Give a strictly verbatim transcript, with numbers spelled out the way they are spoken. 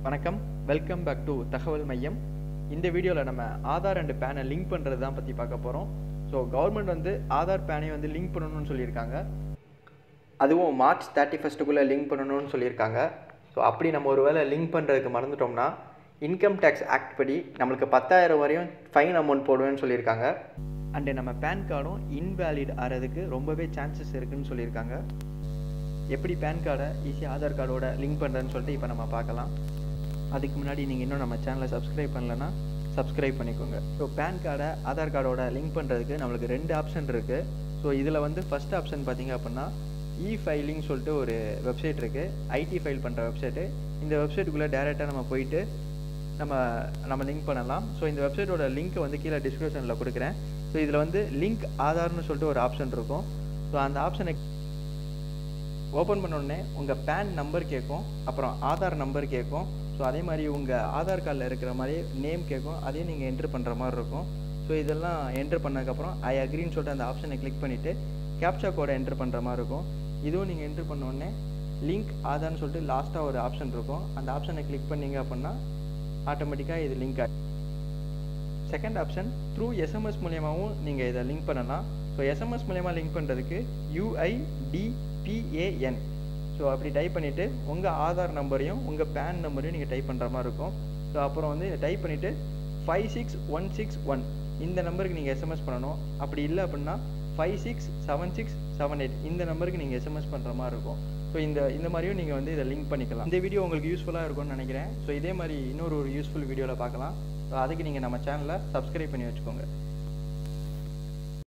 வணக்கம், welcome back to தகவல் மையம். இந்த வீடியோவில் நம்ம ஆதார் அண்ட் பேனை லிங்க் பண்ணுறது தான் பற்றி பார்க்க போகிறோம். ஸோ கவர்மெண்ட் வந்து ஆதார் பேனை வந்து லிங்க் பண்ணணும்னு சொல்லியிருக்காங்க. அதுவும் மார்ச் தேர்ட்டி ஃபஸ்ட்டுக்குள்ளே லிங்க் பண்ணணும்னு சொல்லியிருக்காங்க. ஸோ அப்படி நம்ம ஒரு வேளை லிங்க் பண்ணுறதுக்கு மறந்துட்டோம்னா இன்கம் டேக்ஸ் ஆக்ட் படி நம்மளுக்கு பத்தாயிரம் வரையும் ஃபைன் அமௌண்ட் போடுவேன்னு சொல்லியிருக்காங்க. அண்டு நம்ம பேன் கார்டும் இன்வேலிட் ஆகிறதுக்கு ரொம்பவே சான்சஸ் இருக்குதுன்னு சொல்லியிருக்காங்க. எப்படி பேன் கார்டை ஈஸியாக ஆதார் கார்டோட லிங்க் பண்ணுறதுன்னு சொல்லிட்டு இப்போ நம்ம பார்க்கலாம். அதுக்கு முன்னாடி நீங்கள் இன்னும் நம்ம சேனலை சப்ஸ்கிரைப் பண்ணலைன்னா சப்ஸ்கிரைப் பண்ணிக்கோங்க. ஸோ பேன் கார்டை ஆதார் கார்டோட லிங்க் பண்ணுறதுக்கு நம்மளுக்கு ரெண்டு ஆப்ஷன் இருக்குது. ஸோ இதில் வந்து ஃபஸ்ட் ஆப்ஷன் பார்த்திங்க அப்படின்னா இ ஃபைலிங் சொல்லிட்டு ஒரு வெப்சைட் இருக்குது, ஐடி ஃபைல் பண்ணுற வெப்சைட்டு. இந்த வெப்சைட்டுக்குள்ளே டேரெக்டாக நம்ம போயிட்டு நம்ம நம்ம லிங்க் பண்ணலாம். ஸோ இந்த வெப்சைட்டோட லிங்க்கை வந்து கீழே டிஸ்கிரிப்ஷனில் கொடுக்குறேன். ஸோ இதில் வந்து லிங்க் ஆதார்னு சொல்லிட்டு ஒரு ஆப்ஷன் இருக்கும். ஸோ அந்த ஆப்ஷனை ஓப்பன் பண்ணோடனே உங்கள் பேன் நம்பர் கேட்கும், அப்புறம் ஆதார் நம்பர் கேட்கும். ஸோ அதே மாதிரி உங்கள் ஆதார் கார்டில் இருக்கிற மாதிரி நேம் கேட்கும், அதையும் நீங்கள் என்ட்ரு பண்ணுற மாதிரி இருக்கும். ஸோ இதெல்லாம் என்ட்ரு பண்ணதுக்கப்புறம் ஐ அக்ரின்னு சொல்லிட்டு அந்த ஆப்ஷனை கிளிக் பண்ணிவிட்டு கேப்சா கோடை என்ட்ரு பண்ணுற மாதிரி இருக்கும். இதுவும் நீங்கள் என்ட்ரு பண்ணோடனே லிங்க் ஆதார்னு சொல்லிட்டு லாஸ்ட்டாக ஒரு ஆப்ஷன் இருக்கும். அந்த ஆப்ஷனை கிளிக் பண்ணிங்க அப்படின்னா ஆட்டோமேட்டிக்காக இது லிங்க் ஆகும். செகண்ட் ஆப்ஷன் த்ரூ எஸ்எம்எஸ் மூலியமாகவும் நீங்கள் இதை லிங்க் பண்ணலாம். ஸோ எஸ்எம்எஸ் மூலயமா லிங்க் பண்ணுறதுக்கு யூஐடிபிஏஎன் ஸோ அப்படி டைப் பண்ணிவிட்டு உங்கள் ஆதார் நம்பரையும் உங்கள் பேன் நம்பரையும் நீங்கள் டைப் பண்ணுற மாதிரி இருக்கும். ஸோ அப்புறம் வந்து டைப் பண்ணிவிட்டு five six one six one இந்த நம்பருக்கு நீங்கள் எஸ்எம்எஸ் பண்ணணும். அப்படி இல்லை அப்படின்னா five six seven six seven eight இந்த நம்பருக்கு நீங்கள் எஸ்எம்எஸ் பண்ணுற மாதிரி இருக்கும். ஸோ இந்த இந்த மாதிரியும் நீங்கள் வந்து இதை லிங்க் பண்ணிக்கலாம். இந்த வீடியோ உங்களுக்கு யூஸ்ஃபுல்லாக இருக்கும்னு நினைக்கிறேன். ஸோ இதே மாதிரி இன்னொரு ஒரு யூஸ்ஃபுல் வீடியோவில் பார்க்கலாம். ஸோ அதுக்கு நீங்கள் நம்ம சேனலை சப்ஸ்கிரைப் பண்ணி வச்சுக்கோங்க.